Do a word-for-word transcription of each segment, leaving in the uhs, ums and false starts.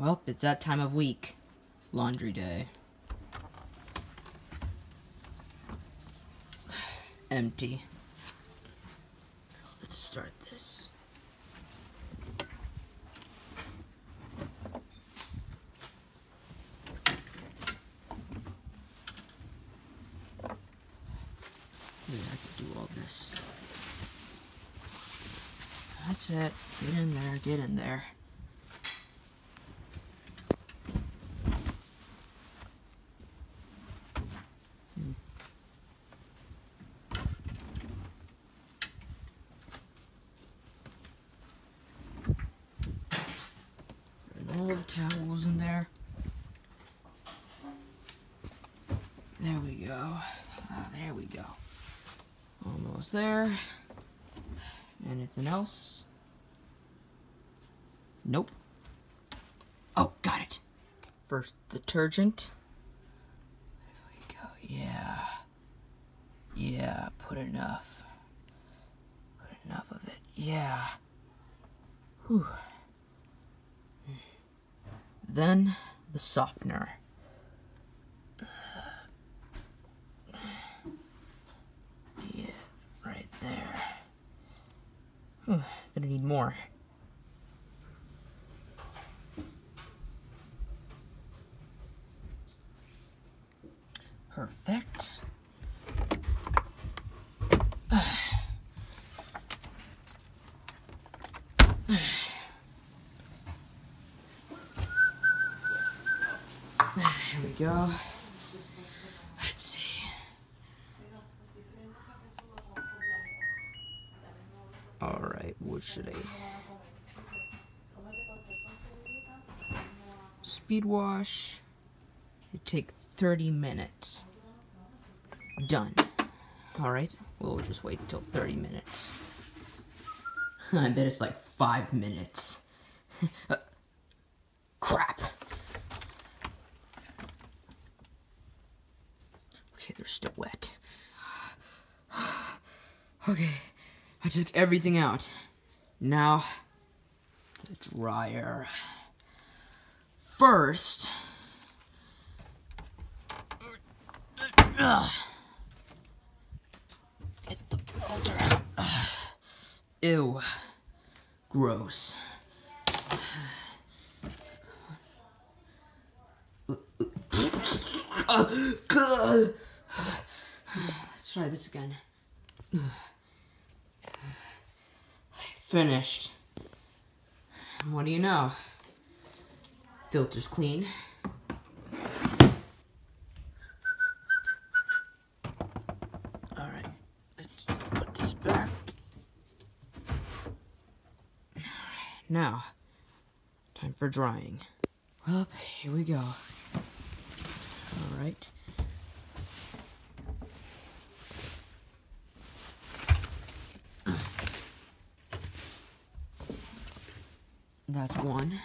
Well, it's that time of week. Laundry day. Empty. Let's start this. Maybe I could do all this. That's it. Get in there, get in there. All the towels in there. There we go. Ah, there we go. Almost there. Anything else? Nope. Oh, got it. First detergent. There we go. Yeah. Yeah, put enough. Put enough of it. Yeah. Whew. Then the softener. Yeah, right there. Whew, gonna need more. Perfect. There we go. Let's see. Alright, what should I... Speed wash. It take thirty minutes. Done. Alright, we'll just wait until thirty minutes. I bet it's like five minutes. uh, crap. Okay, they're still wet. Okay, I took everything out. Now, the dryer. First, uh, get the filter out. Uh, ew, gross. Uh, God. Let's try this again. Finished. What do you know? Filter's clean. Alright, let's put this back. Alright, now, time for drying. Well, here we go. Alright. That's one.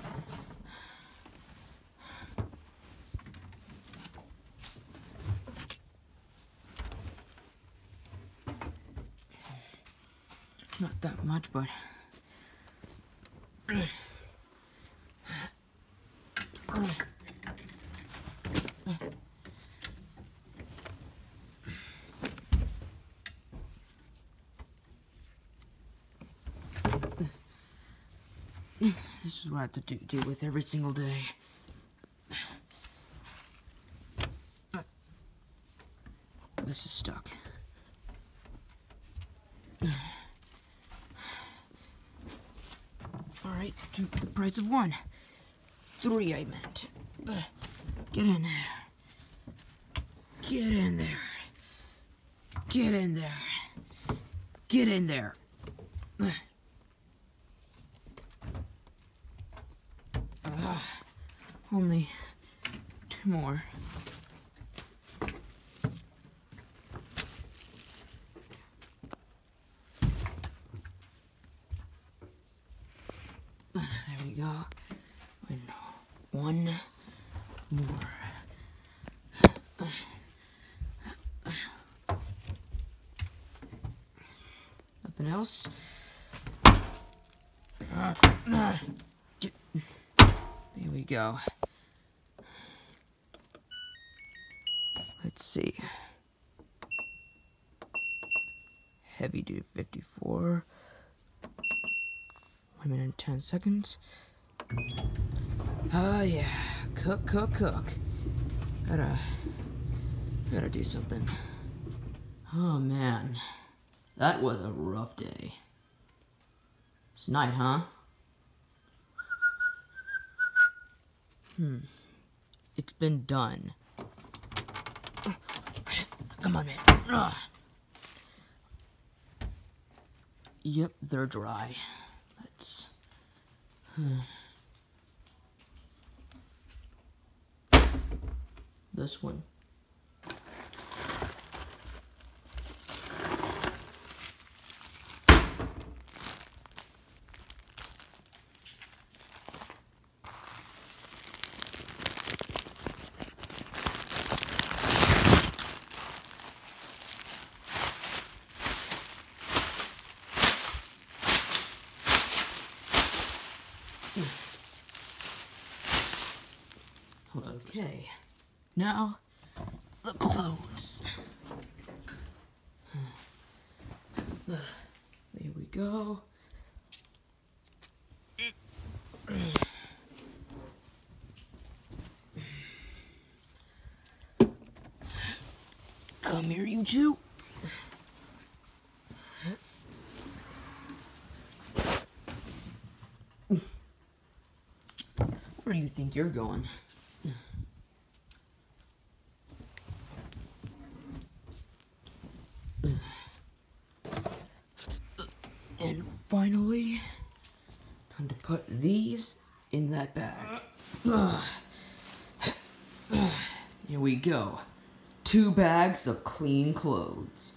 Not that much, but this is what I have to do, deal with every single day. This is stuck. Alright, two for the price of one. Three, I meant. Get in there. Get in there. Get in there. Get in there. Uh, only two more. There we go. And one more. Nothing else? Uh, uh, there we go. Let's see. Heavy duty fifty-four. One minute and ten seconds. Oh yeah, cook, cook, cook. Gotta, gotta do something. Oh man, that was a rough day. It's night, huh? Hmm, it's been done. Come on, man. Ugh. Yep, they're dry. Let's... Hmm. This one. Okay, now the clothes. There we go. Come here, you two. Where do you think you're going? And finally, time to put these in that bag. Here we go. Two bags of clean clothes.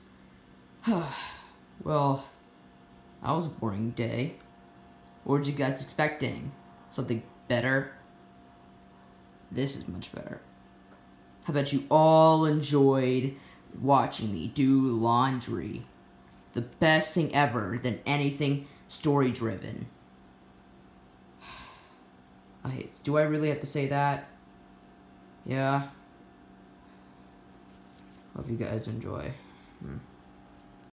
Well, that was a boring day. What were you guys expecting? Something better? This is much better. I bet you all enjoyed watching me do laundry. The best thing ever than anything story-driven. I hate. Do I really have to say that? Yeah. Hope you guys enjoy. Hmm.